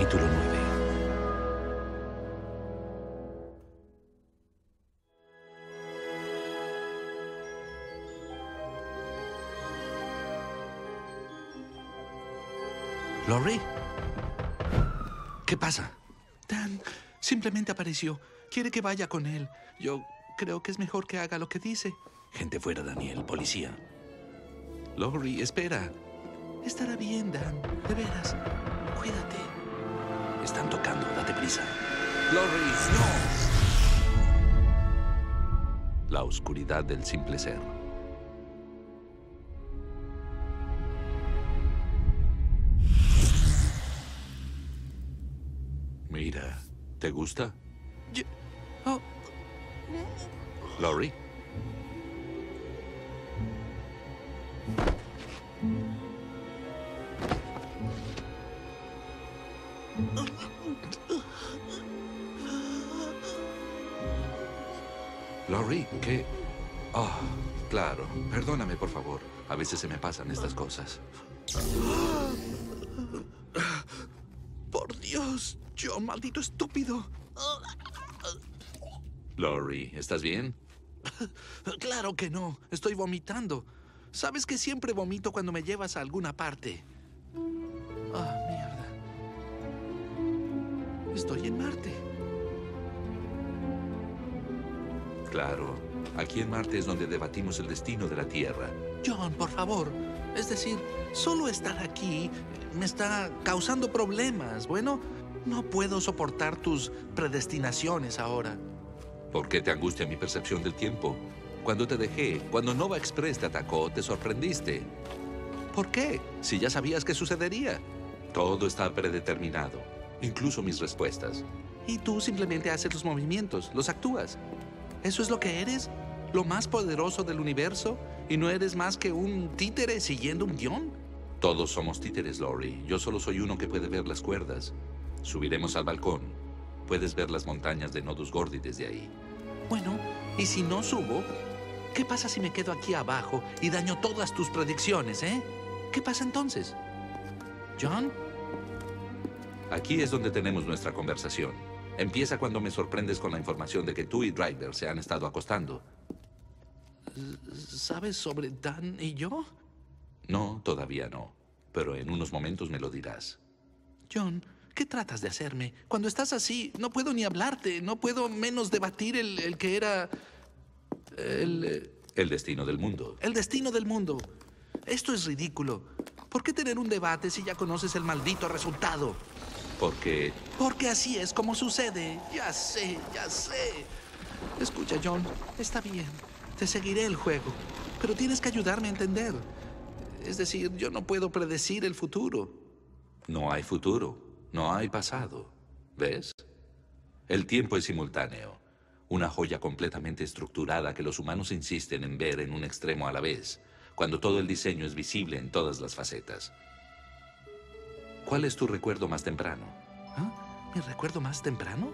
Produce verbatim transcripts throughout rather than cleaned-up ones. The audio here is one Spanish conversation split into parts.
Capítulo nueve. ¿Laurie? ¿Qué pasa? Dan simplemente apareció. Quiere que vaya con él. Yo creo que es mejor que haga lo que dice. Gente fuera, Daniel. Policía. Laurie, espera. Estará bien, Dan. De veras. Cuídate. Están tocando. Date prisa. Laurie, no. La oscuridad del simple ser. Mira, ¿te gusta? Yo... Oh. Laurie. Laurie, ¿qué? Oh, claro. Perdóname, por favor. A veces se me pasan estas cosas. Por Dios, John, maldito estúpido. Laurie, ¿estás bien? Claro que no. Estoy vomitando. Sabes que siempre vomito cuando me llevas a alguna parte. Ah, mierda. Estoy en Marte. Claro. Aquí en Marte es donde debatimos el destino de la Tierra. John, por favor. Es decir, solo estar aquí me está causando problemas. Bueno, no puedo soportar tus predestinaciones ahora. ¿Por qué te angustia mi percepción del tiempo? Cuando te dejé, cuando Nova Express te atacó, te sorprendiste. ¿Por qué? Si ya sabías qué sucedería. Todo está predeterminado, incluso mis respuestas. Y tú simplemente haces los movimientos, los actúas. ¿Eso es lo que eres? ¿Lo más poderoso del universo? ¿Y no eres más que un títere siguiendo un guión? Todos somos títeres, Laurie. Yo solo soy uno que puede ver las cuerdas. Subiremos al balcón. Puedes ver las montañas de Nodus Gordi desde ahí. Bueno, ¿y si no subo? ¿Qué pasa si me quedo aquí abajo y daño todas tus predicciones, eh? ¿Qué pasa entonces? ¿John? Aquí es donde tenemos nuestra conversación. Empieza cuando me sorprendes con la información de que tú y Driver se han estado acostando. ¿Sabes sobre Dan y yo? No, todavía no. Pero en unos momentos me lo dirás. John, ¿qué tratas de hacerme? Cuando estás así, no puedo ni hablarte. No puedo menos debatir el, el que era... El... El destino del mundo. El destino del mundo. Esto es ridículo. ¿Por qué tener un debate si ya conoces el maldito resultado? Porque... Porque así es como sucede. Ya sé, ya sé. Escucha, John, está bien. Te seguiré el juego. Pero tienes que ayudarme a entender. Es decir, yo no puedo predecir el futuro. No hay futuro. No hay pasado. ¿Ves? El tiempo es simultáneo. Una joya completamente estructurada que los humanos insisten en ver en un extremo a la vez, cuando todo el diseño es visible en todas las facetas. ¿Cuál es tu recuerdo más temprano? ¿Ah? ¿Mi recuerdo más temprano?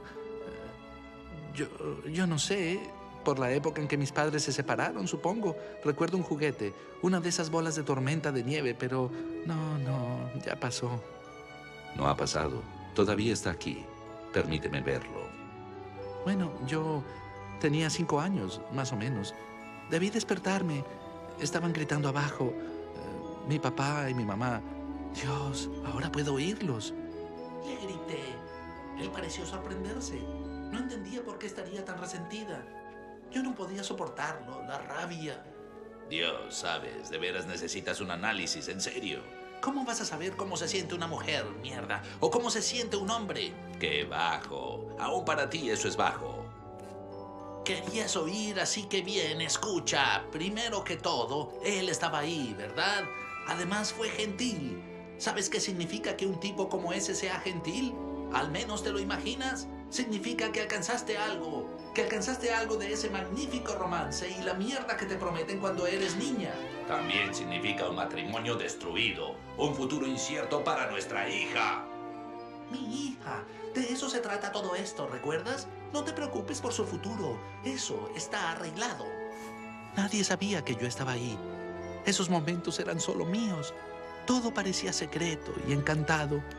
Yo, yo no sé. Por la época en que mis padres se separaron, supongo. Recuerdo un juguete, una de esas bolas de tormenta de nieve, pero no, no, ya pasó. No ha pasado. Todavía está aquí. Permíteme verlo. Bueno, yo tenía cinco años, más o menos. Debí despertarme. Estaban gritando abajo. Uh, mi papá y mi mamá. Dios, ahora puedo oírlos. Le grité. Él pareció sorprenderse. No entendía por qué estaría tan resentida. Yo no podía soportarlo, la rabia. Dios, sabes, de veras necesitas un análisis, en serio. ¿Cómo vas a saber cómo se siente una mujer, mierda? ¿O cómo se siente un hombre? ¡Qué bajo! Aún para ti eso es bajo. Querías oír, así que bien, escucha. Primero que todo, él estaba ahí, ¿verdad? Además fue gentil. ¿Sabes qué significa que un tipo como ese sea gentil? ¿Al menos te lo imaginas? Significa que alcanzaste algo. Que alcanzaste algo de ese magnífico romance y la mierda que te prometen cuando eres niña. También significa un matrimonio destruido. Un futuro incierto para nuestra hija. Mi hija. De eso se trata todo esto, ¿recuerdas? No te preocupes por su futuro. Eso está arreglado. Nadie sabía que yo estaba ahí. Esos momentos eran solo míos. Todo parecía secreto y encantado.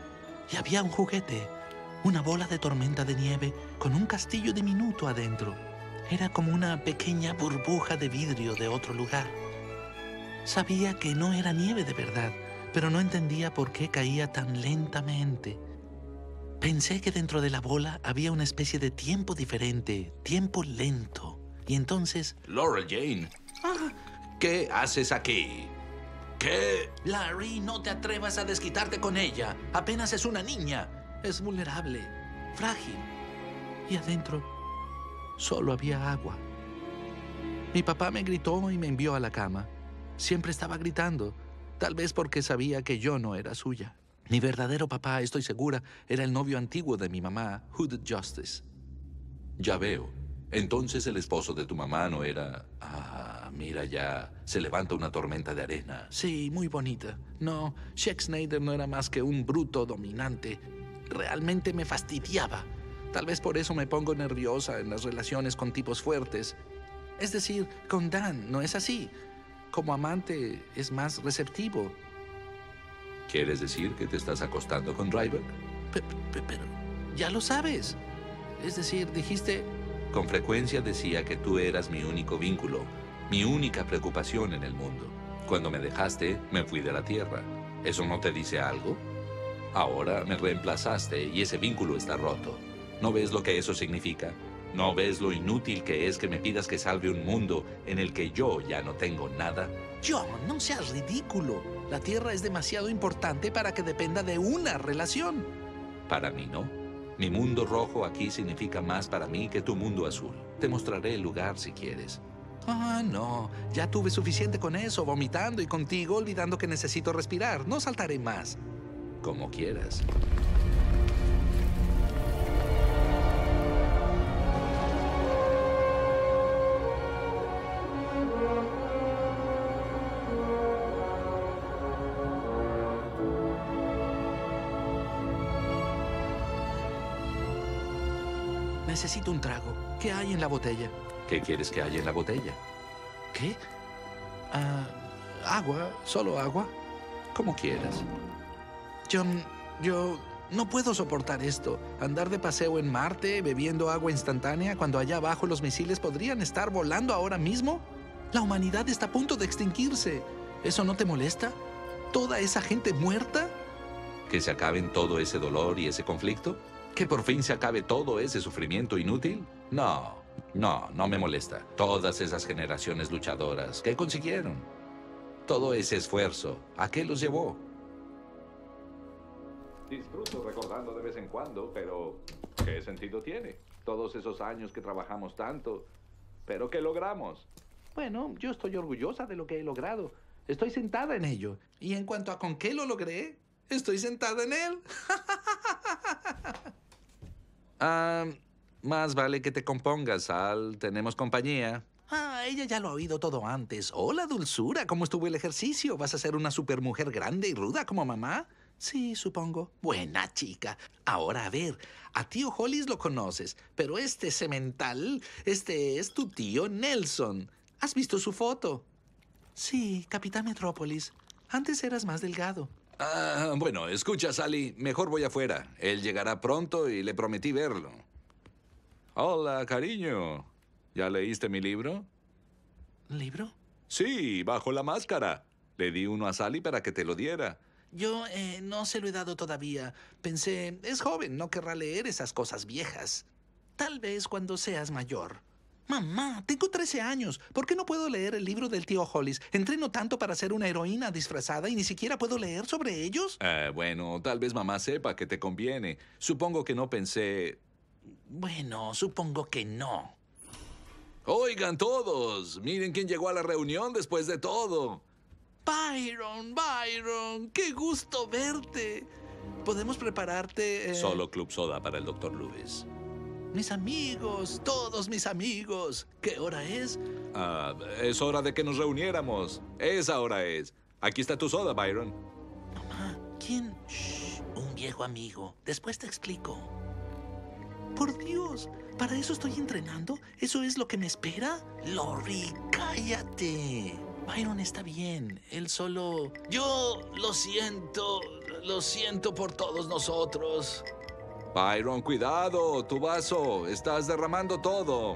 Y había un juguete, una bola de tormenta de nieve con un castillo diminuto adentro. Era como una pequeña burbuja de vidrio de otro lugar. Sabía que no era nieve de verdad, pero no entendía por qué caía tan lentamente. Pensé que dentro de la bola había una especie de tiempo diferente, tiempo lento. Y entonces... Laurel Jane, ¡Ah! ¿qué haces aquí? ¿Qué? Larry, no te atrevas a desquitarte con ella. Apenas es una niña. Es vulnerable, frágil. Y adentro solo había agua. Mi papá me gritó y me envió a la cama. Siempre estaba gritando, tal vez porque sabía que yo no era suya. Mi verdadero papá, estoy segura, era el novio antiguo de mi mamá, Hooded Justice. Ya veo. Entonces el esposo de tu mamá no era... Ah, mira ya, se levanta una tormenta de arena. Sí, muy bonita. No, Sheck Snyder no era más que un bruto dominante. Realmente me fastidiaba. Tal vez por eso me pongo nerviosa en las relaciones con tipos fuertes. Es decir, con Dan, ¿no es así? Como amante es más receptivo. ¿Quieres decir que te estás acostando con Driver? Pero, pero ya lo sabes. Es decir, dijiste... Con frecuencia decía que tú eras mi único vínculo, mi única preocupación en el mundo. Cuando me dejaste, me fui de la Tierra. ¿Eso no te dice algo? Ahora me reemplazaste y ese vínculo está roto. ¿No ves lo que eso significa? ¿No ves lo inútil que es que me pidas que salve un mundo en el que yo ya no tengo nada? John, no seas ridículo. La Tierra es demasiado importante para que dependa de una relación. Para mí no. Mi mundo rojo aquí significa más para mí que tu mundo azul. Te mostraré el lugar si quieres. Ah, no. Ya tuve suficiente con eso, vomitando y contigo olvidando que necesito respirar. No saltaré más. Como quieras. Necesito un trago. ¿Qué hay en la botella? ¿Qué quieres que haya en la botella? ¿Qué? Ah, agua, solo agua. Como quieras. John, yo no puedo soportar esto. Andar de paseo en Marte, bebiendo agua instantánea, cuando allá abajo los misiles podrían estar volando ahora mismo. La humanidad está a punto de extinguirse. ¿Eso no te molesta? ¿Toda esa gente muerta? ¿Que se acaben todo ese dolor y ese conflicto? ¿Que por fin se acabe todo ese sufrimiento inútil? No, no, no me molesta. Todas esas generaciones luchadoras, ¿qué consiguieron? Todo ese esfuerzo, ¿a qué los llevó? Disfruto recordando de vez en cuando, pero ¿qué sentido tiene? Todos esos años que trabajamos tanto, ¿pero qué logramos? Bueno, yo estoy orgullosa de lo que he logrado. Estoy sentada en ello. Y en cuanto a con qué lo logré, estoy sentada en él. Ah, más vale que te compongas, Sal. Tenemos compañía. Ah, ella ya lo ha oído todo antes. Hola, dulzura. ¿Cómo estuvo el ejercicio? ¿Vas a ser una supermujer grande y ruda como mamá? Sí, supongo. Buena chica. Ahora, a ver, a tío Hollis lo conoces, pero este semental, este es tu tío Nelson. ¿Has visto su foto? Sí, Capitán Metrópolis. Antes eras más delgado. Ah, bueno, escucha, Sally. Mejor voy afuera. Él llegará pronto y le prometí verlo. Hola, cariño. ¿Ya leíste mi libro? ¿Libro? Sí, bajo la máscara. Le di uno a Sally para que te lo diera. Yo eh, no se lo he dado todavía. Pensé, es joven, no querrá leer esas cosas viejas. Tal vez cuando seas mayor. Mamá, tengo trece años. ¿Por qué no puedo leer el libro del tío Hollis? Entreno tanto para ser una heroína disfrazada y ni siquiera puedo leer sobre ellos. Eh, bueno, tal vez mamá sepa que te conviene. Supongo que no pensé... Bueno, supongo que no. Oigan todos, miren quién llegó a la reunión después de todo. Byron, Byron, qué gusto verte. ¿Podemos prepararte? Eh... Solo Club Soda para el doctor Lewis. Mis amigos, todos mis amigos. ¿Qué hora es? Ah, es hora de que nos reuniéramos. Esa hora es. Aquí está tu soda, Byron. Mamá, ¿quién? Shh, un viejo amigo. Después te explico. Por Dios, ¿para eso estoy entrenando? ¿Eso es lo que me espera? Lori, cállate. Byron está bien. Él solo... Yo lo siento. lo siento por todos nosotros. Byron, cuidado, tu vaso. Estás derramando todo.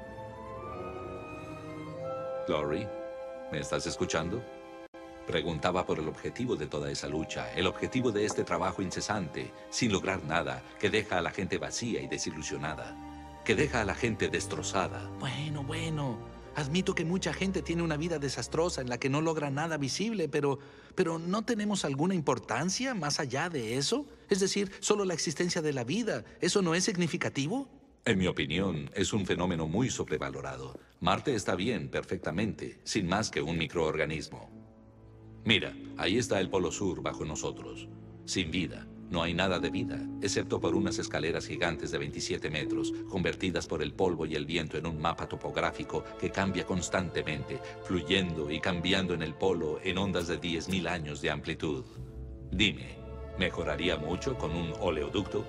Laurie, ¿me estás escuchando? Preguntaba por el objetivo de toda esa lucha, el objetivo de este trabajo incesante, sin lograr nada, que deja a la gente vacía y desilusionada, que deja a la gente destrozada. Bueno, bueno, admito que mucha gente tiene una vida desastrosa en la que no logra nada visible, pero, pero ¿no tenemos alguna importancia más allá de eso? Es decir, solo la existencia de la vida, ¿eso no es significativo? En mi opinión, es un fenómeno muy sobrevalorado. Marte está bien, perfectamente, sin más que un microorganismo. Mira, ahí está el Polo Sur bajo nosotros. Sin vida. No hay nada de vida, excepto por unas escaleras gigantes de veintisiete metros, convertidas por el polvo y el viento en un mapa topográfico que cambia constantemente, fluyendo y cambiando en el polo en ondas de diez mil años de amplitud. Dime, ¿mejoraría mucho con un oleoducto?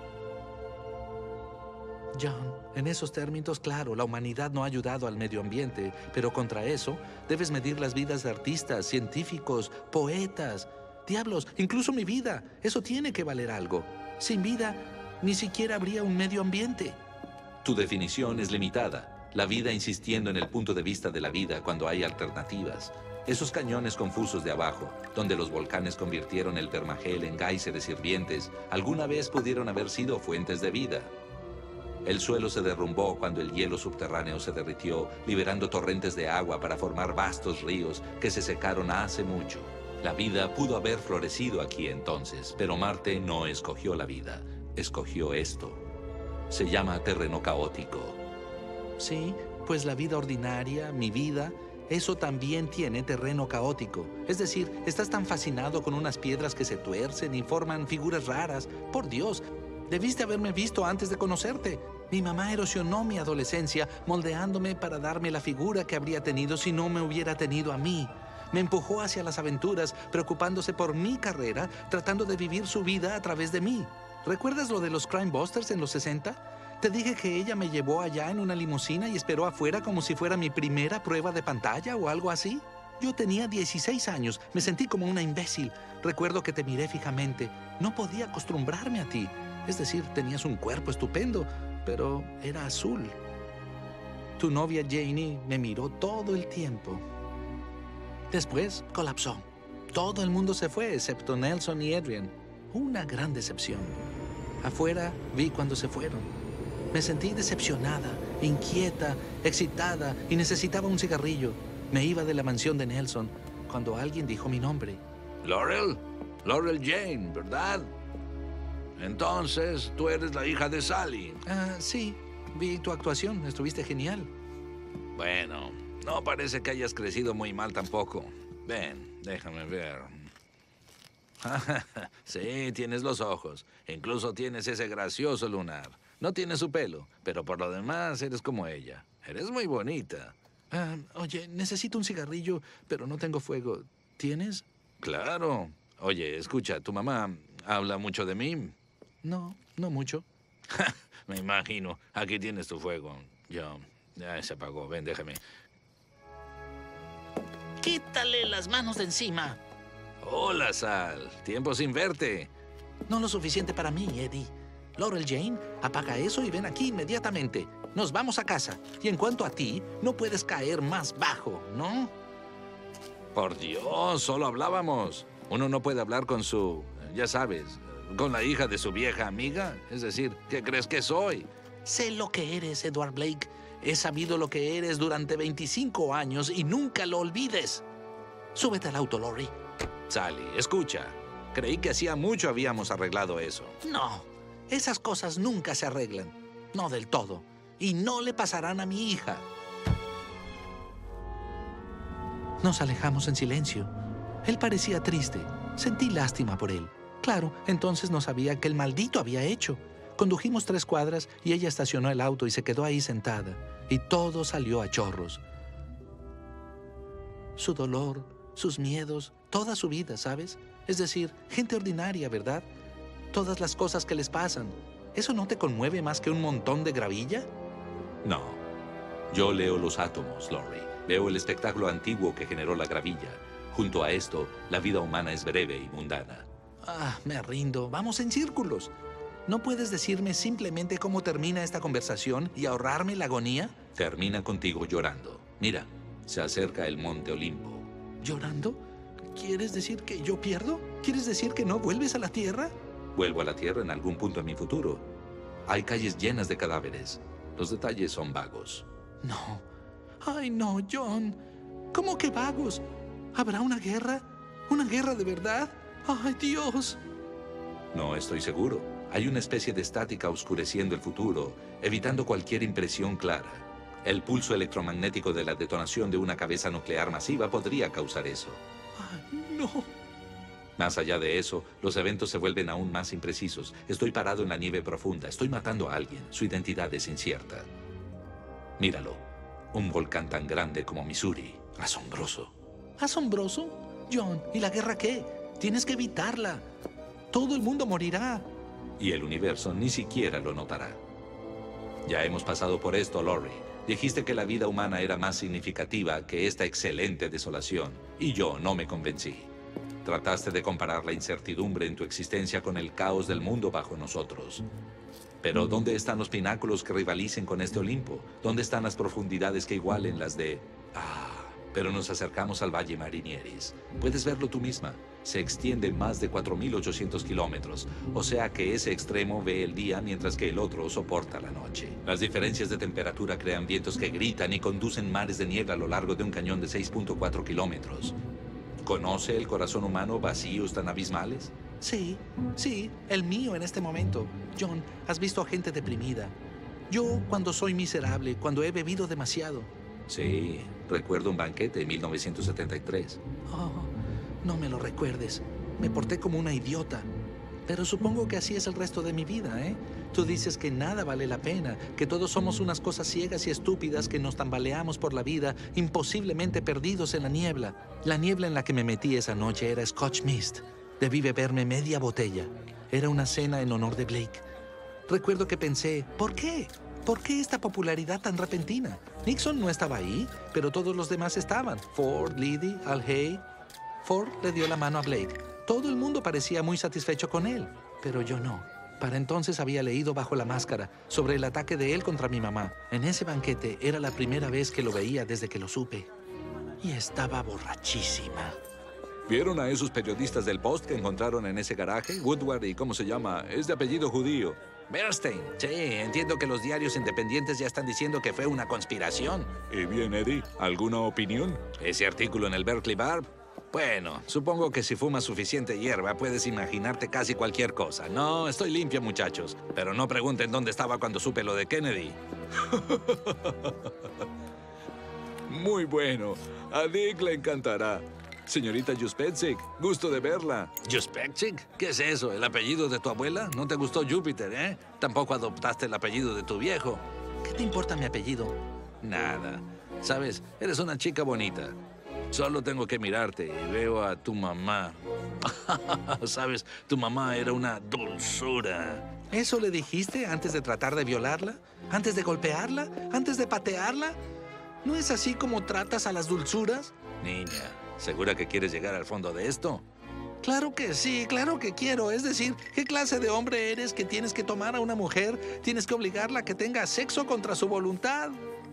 John, en esos términos, claro, la humanidad no ha ayudado al medio ambiente, pero contra eso debes medir las vidas de artistas, científicos, poetas. Diablos, incluso mi vida, eso tiene que valer algo. Sin vida, ni siquiera habría un medio ambiente. Tu definición es limitada. La vida insistiendo en el punto de vista de la vida cuando hay alternativas. Esos cañones confusos de abajo, donde los volcanes convirtieron el permagel en géiseres hirvientes, alguna vez pudieron haber sido fuentes de vida. El suelo se derrumbó cuando el hielo subterráneo se derritió, liberando torrentes de agua para formar vastos ríos que se secaron hace mucho. La vida pudo haber florecido aquí entonces, pero Marte no escogió la vida, escogió esto. Se llama terreno caótico. Sí, pues la vida ordinaria, mi vida, eso también tiene terreno caótico. Es decir, estás tan fascinado con unas piedras que se tuercen y forman figuras raras. Por Dios, debiste haberme visto antes de conocerte. Mi mamá erosionó mi adolescencia, moldeándome para darme la figura que habría tenido si no me hubiera tenido a mí. Me empujó hacia las aventuras, preocupándose por mi carrera, tratando de vivir su vida a través de mí. ¿Recuerdas lo de los Crime Busters en los sesenta? Te dije que ella me llevó allá en una limusina y esperó afuera como si fuera mi primera prueba de pantalla o algo así. Yo tenía dieciséis años, me sentí como una imbécil. Recuerdo que te miré fijamente. No podía acostumbrarme a ti. Es decir, tenías un cuerpo estupendo, pero era azul. Tu novia Janie me miró todo el tiempo. Después colapsó. Todo el mundo se fue, excepto Nelson y Adrian. Una gran decepción. Afuera vi cuando se fueron. Me sentí decepcionada, inquieta, excitada y necesitaba un cigarrillo. Me iba de la mansión de Nelson cuando alguien dijo mi nombre. Laurel, Laurel Jane, ¿verdad? Entonces, tú eres la hija de Sally. Ah, sí. Vi tu actuación. Estuviste genial. Bueno, no parece que hayas crecido muy mal tampoco. Ven, déjame ver. Sí, tienes los ojos. Incluso tienes ese gracioso lunar. No tienes su pelo, pero por lo demás eres como ella. Eres muy bonita. Ah, oye, necesito un cigarrillo, pero no tengo fuego. ¿Tienes? Claro. Oye, escucha, ¿tu mamá habla mucho de mí? No, no mucho. Me imagino. Aquí tienes tu fuego. Yo... Ya se apagó. Ven, déjame. ¡Quítale las manos de encima! Hola, Sal. Tiempo sin verte. No lo suficiente para mí, Eddie. Laurel Jane, apaga eso y ven aquí inmediatamente. Nos vamos a casa. Y en cuanto a ti, no puedes caer más bajo, ¿no? Por Dios, solo hablábamos. Uno no puede hablar con su... Ya sabes, con la hija de su vieja amiga. Es decir, ¿qué crees que soy? Sé lo que eres, Edward Blake. He sabido lo que eres durante veinticinco años y nunca lo olvides. Súbete al auto, Laurie. Sally, escucha. Creí que hacía mucho habíamos arreglado eso. No, esas cosas nunca se arreglan. No del todo. Y no le pasarán a mi hija. Nos alejamos en silencio. Él parecía triste. Sentí lástima por él. Claro, entonces no sabía qué el maldito había hecho. Condujimos tres cuadras y ella estacionó el auto y se quedó ahí sentada. Y todo salió a chorros. Su dolor, sus miedos, toda su vida, ¿sabes? Es decir, gente ordinaria, ¿verdad? Todas las cosas que les pasan. ¿Eso no te conmueve más que un montón de gravilla? No. Yo leo los átomos, Laurie. Veo el espectáculo antiguo que generó la gravilla. Junto a esto, la vida humana es breve y mundana. Ah, me rindo. Vamos en círculos. ¿No puedes decirme simplemente cómo termina esta conversación y ahorrarme la agonía? Termina contigo llorando. Mira, se acerca el Monte Olimpo. ¿Llorando? ¿Quieres decir que yo pierdo? ¿Quieres decir que no vuelves a la Tierra? Vuelvo a la Tierra en algún punto en mi futuro. Hay calles llenas de cadáveres. Los detalles son vagos. No. Ay, no, John. ¿Cómo que vagos? ¿Habrá una guerra? ¿Una guerra de verdad? ¡Ay, Dios! No estoy seguro. Hay una especie de estática oscureciendo el futuro, evitando cualquier impresión clara. El pulso electromagnético de la detonación de una cabeza nuclear masiva podría causar eso. Ay, no. Más allá de eso, los eventos se vuelven aún más imprecisos. Estoy parado en la nieve profunda. Estoy matando a alguien. Su identidad es incierta. Míralo. Un volcán tan grande como Missouri. Asombroso. ¿Asombroso? John, ¿y la guerra qué? Tienes que evitarla. Todo el mundo morirá. Y el universo ni siquiera lo notará. Ya hemos pasado por esto, Lori. Dijiste que la vida humana era más significativa que esta excelente desolación, y yo no me convencí. Trataste de comparar la incertidumbre en tu existencia con el caos del mundo bajo nosotros. Pero ¿dónde están los pináculos que rivalicen con este Olimpo? ¿Dónde están las profundidades que igualen las de... Ah, pero nos acercamos al Valle Marinieris. Puedes verlo tú misma. Se extiende más de cuatro mil ochocientos kilómetros, o sea que ese extremo ve el día mientras que el otro soporta la noche. Las diferencias de temperatura crean vientos que gritan y conducen mares de niebla a lo largo de un cañón de seis punto cuatro kilómetros. ¿Conoce el corazón humano vacíos tan abismales? Sí, sí, el mío en este momento. John, has visto a gente deprimida. Yo, cuando soy miserable, cuando he bebido demasiado. Sí, recuerdo un banquete en mil novecientos setenta y tres. Oh, no me lo recuerdes. Me porté como una idiota. Pero supongo que así es el resto de mi vida, ¿eh? Tú dices que nada vale la pena, que todos somos unas cosas ciegas y estúpidas que nos tambaleamos por la vida, imposiblemente perdidos en la niebla. La niebla en la que me metí esa noche era Scotch Mist. Debí beberme media botella. Era una cena en honor de Blake. Recuerdo que pensé, ¿por qué? ¿Por qué esta popularidad tan repentina? Nixon no estaba ahí, pero todos los demás estaban. Ford, Liddy, Al Hay. Ford le dio la mano a Blake. Todo el mundo parecía muy satisfecho con él, pero yo no. Para entonces había leído Bajo la Máscara sobre el ataque de él contra mi mamá. En ese banquete era la primera vez que lo veía desde que lo supe. Y estaba borrachísima. ¿Vieron a esos periodistas del Post que encontraron en ese garaje? Woodward y ¿cómo se llama? Es de apellido judío. Bernstein. Sí, entiendo que los diarios independientes ya están diciendo que fue una conspiración. Y bien, Eddie, ¿alguna opinión? ¿Ese artículo en el Berkeley Barb? Bueno, supongo que si fumas suficiente hierba puedes imaginarte casi cualquier cosa. No, estoy limpio, muchachos. Pero no pregunten dónde estaba cuando supe lo de Kennedy. Muy bueno. A Dick le encantará. Señorita Juspetsik, gusto de verla. ¿Juspetsik? ¿Qué es eso? ¿El apellido de tu abuela? ¿No te gustó Júpiter, eh? Tampoco adoptaste el apellido de tu viejo. ¿Qué te importa mi apellido? Nada. Sabes, eres una chica bonita. Solo tengo que mirarte y veo a tu mamá. Sabes, tu mamá era una dulzura. ¿Eso le dijiste antes de tratar de violarla? ¿Antes de golpearla? ¿Antes de patearla? ¿No es así como tratas a las dulzuras? Niña, ¿segura que quieres llegar al fondo de esto? Claro que sí, claro que quiero. Es decir, ¿qué clase de hombre eres que tienes que tomar a una mujer, tienes que obligarla a que tenga sexo contra su voluntad?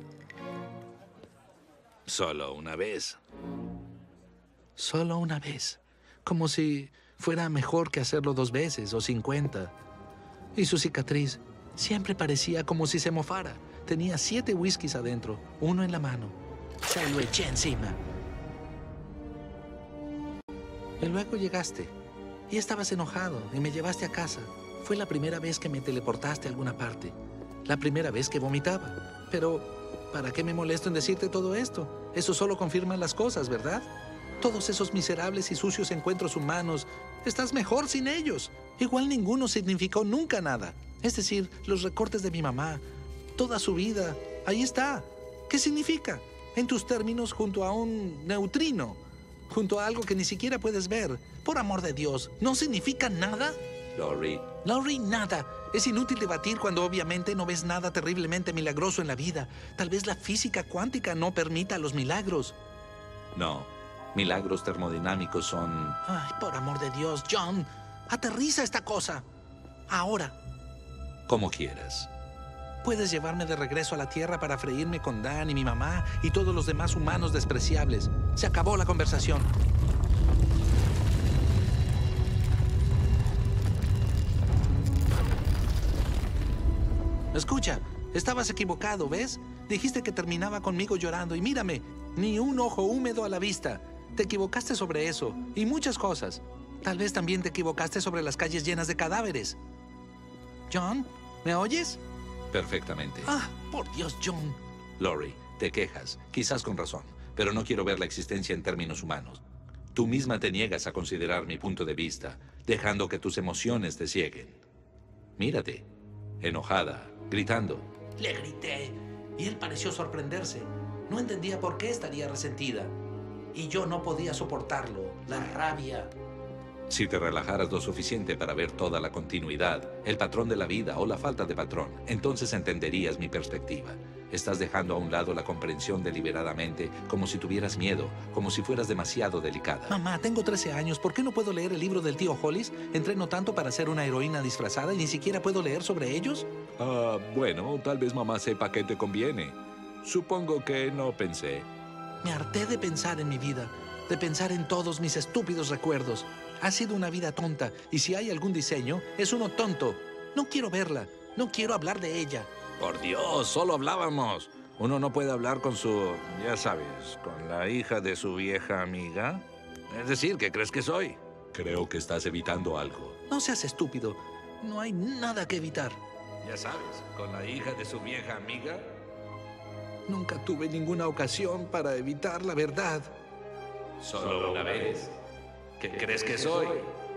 Solo una vez. Solo una vez. Como si fuera mejor que hacerlo dos veces o cincuenta. Y su cicatriz siempre parecía como si se mofara. Tenía siete whiskies adentro, uno en la mano. Se lo eché encima. Y luego llegaste. Y estabas enojado y me llevaste a casa. Fue la primera vez que me teleportaste a alguna parte. La primera vez que vomitaba. Pero, ¿para qué me molesto en decirte todo esto? Eso solo confirma las cosas, ¿verdad? Todos esos miserables y sucios encuentros humanos, estás mejor sin ellos. Igual ninguno significó nunca nada. Es decir, los recortes de mi mamá, toda su vida, ahí está. ¿Qué significa? En tus términos, junto a un neutrino, junto a algo que ni siquiera puedes ver. Por amor de Dios, ¿no significa nada? Lori. Lori, nada. Es inútil debatir cuando obviamente no ves nada terriblemente milagroso en la vida. Tal vez la física cuántica no permita los milagros. No. Milagros termodinámicos son... Ay, por amor de Dios, John. Aterriza esta cosa. Ahora. Como quieras. Puedes llevarme de regreso a la Tierra para freírme con Dan y mi mamá y todos los demás humanos despreciables. Se acabó la conversación. Escucha, estabas equivocado, ¿ves? Dijiste que terminaba conmigo llorando y mírame, ni un ojo húmedo a la vista. Te equivocaste sobre eso y muchas cosas. Tal vez también te equivocaste sobre las calles llenas de cadáveres. John, ¿me oyes? Perfectamente. Ah, por Dios, John. Lori, te quejas, quizás con razón, pero no quiero ver la existencia en términos humanos. Tú misma te niegas a considerar mi punto de vista, dejando que tus emociones te cieguen. Mírate, enojada, gritando. Le grité y él pareció sorprenderse. No entendía por qué estaría resentida. Y yo no podía soportarlo, la rabia. Si te relajaras lo suficiente para ver toda la continuidad, el patrón de la vida o la falta de patrón, entonces entenderías mi perspectiva. Estás dejando a un lado la comprensión deliberadamente, como si tuvieras miedo, como si fueras demasiado delicada. Mamá, tengo trece años. ¿Por qué no puedo leer el libro del tío Hollis? Entreno tanto para ser una heroína disfrazada y ni siquiera puedo leer sobre ellos. Ah, bueno, tal vez mamá sepa qué te conviene. Supongo que no pensé. Me harté de pensar en mi vida, de pensar en todos mis estúpidos recuerdos. Ha sido una vida tonta, y si hay algún diseño, es uno tonto. No quiero verla, no quiero hablar de ella. Por Dios, solo hablábamos. Uno no puede hablar con su, ya sabes, con la hija de su vieja amiga. Es decir, ¿qué crees que soy? Creo que estás evitando algo. No seas estúpido, no hay nada que evitar. Ya sabes, con la hija de su vieja amiga. Nunca tuve ninguna ocasión para evitar la verdad. Solo una vez. ¿Qué crees que soy?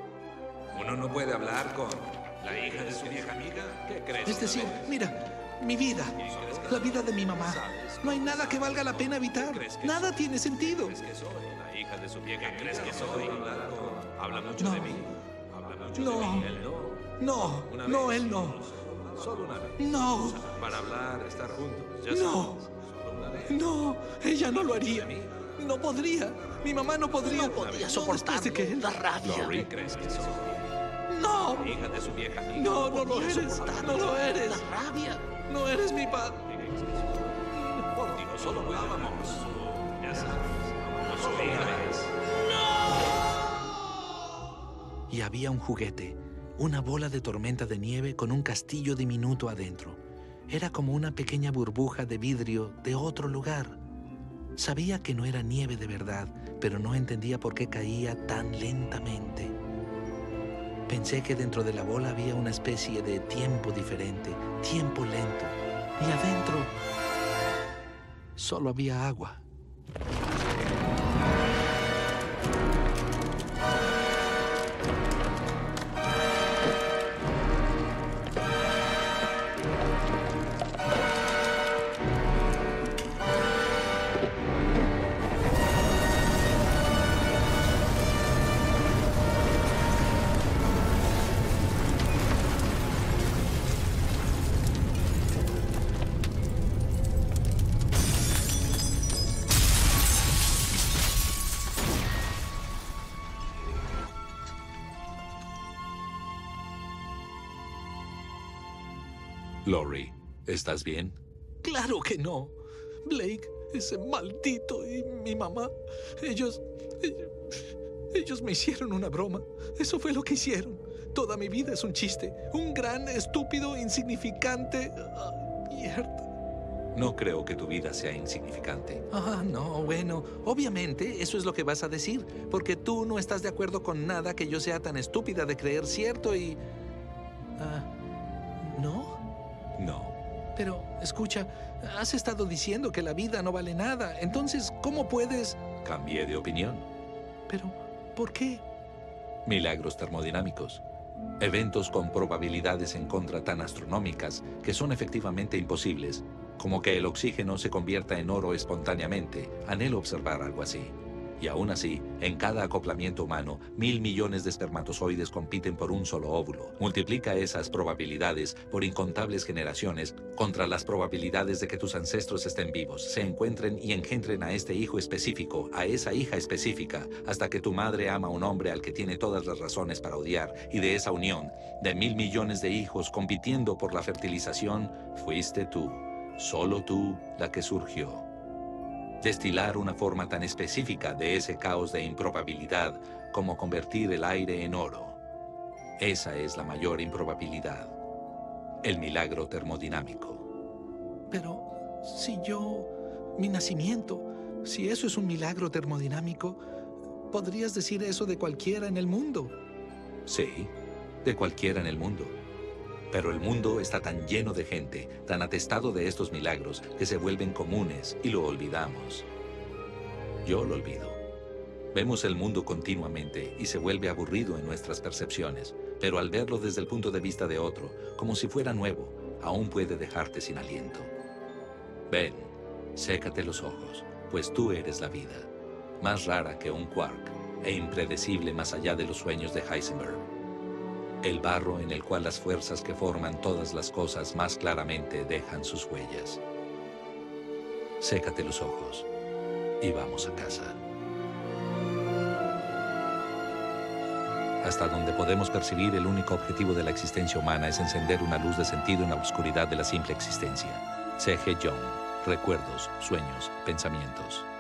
Uno no puede hablar con la hija de su vieja amiga. ¿Qué crees? Es decir, mira, mi vida, la vida de mi mamá. No hay nada que valga la pena evitar. Nada tiene sentido. ¿Crees que soy? La hija de su vieja. ¿Qué crees que soy? Habla mucho No. de mí. Habla mucho No. de mí. Él no. No, Una no, vez. él no. Solo una vez. No, Para hablar, estar juntos. Ya no, sabes. Solo una vez. no, ella no lo haría. No podría. Mi mamá no podría. No podía No, soportarlo, después de que él- la rabia. ¿Qué crees que soy? No, Hija de su vieja amiga. no, no lo podía eres. soportarlo, No lo eres. La rabia. No eres mi padre. Por Dios, solo hablábamos. Ya sabes. No soy una vez. Y había un juguete, una bola de tormenta de nieve con un castillo diminuto adentro. Era como una pequeña burbuja de vidrio de otro lugar. Sabía que no era nieve de verdad, pero no entendía por qué caía tan lentamente. Pensé que dentro de la bola había una especie de tiempo diferente, tiempo lento. Y adentro solo había agua. Lori, ¿estás bien? Claro que no. Blake, ese maldito y mi mamá, ellos, ellos... Ellos me hicieron una broma. Eso fue lo que hicieron. Toda mi vida es un chiste. Un gran, estúpido, insignificante... ah, mierda. No creo que tu vida sea insignificante. Ah, no, bueno. Obviamente eso es lo que vas a decir. Porque tú no estás de acuerdo con nada que yo sea tan estúpida de creer cierto y... Ah, ¿no? No. Pero, escucha, has estado diciendo que la vida no vale nada. Entonces, ¿cómo puedes...? Cambié de opinión. Pero, ¿por qué? Milagros termodinámicos. Eventos con probabilidades en contra tan astronómicas que son efectivamente imposibles, como que el oxígeno se convierta en oro espontáneamente. Anhelo observar algo así. Y aún así, en cada acoplamiento humano, mil millones de espermatozoides compiten por un solo óvulo. Multiplica esas probabilidades por incontables generaciones Contra las probabilidades de que tus ancestros estén vivos, se encuentren y engendren a este hijo específico, a esa hija específica, hasta que tu madre ama a un hombre al que tiene todas las razones para odiar, y de esa unión, de mil millones de hijos compitiendo por la fertilización, fuiste tú, solo tú, la que surgió. Destilar una forma tan específica de ese caos de improbabilidad como convertir el aire en oro. Esa es la mayor improbabilidad. El milagro termodinámico. Pero si yo, mi nacimiento, si eso es un milagro termodinámico, podrías decir eso de cualquiera en el mundo. Sí, de cualquiera en el mundo. Pero el mundo está tan lleno de gente, tan atestado de estos milagros, que se vuelven comunes y lo olvidamos. Yo lo olvido. Vemos el mundo continuamente y se vuelve aburrido en nuestras percepciones, pero al verlo desde el punto de vista de otro, como si fuera nuevo, aún puede dejarte sin aliento. Ven, sécate los ojos, pues tú eres la vida, más rara que un quark e impredecible más allá de los sueños de Heisenberg. El barro en el cual las fuerzas que forman todas las cosas más claramente dejan sus huellas. Sécate los ojos y vamos a casa. Hasta donde podemos percibir, el único objetivo de la existencia humana es encender una luz de sentido en la oscuridad de la simple existencia. C G. Jung. Recuerdos, sueños, pensamientos.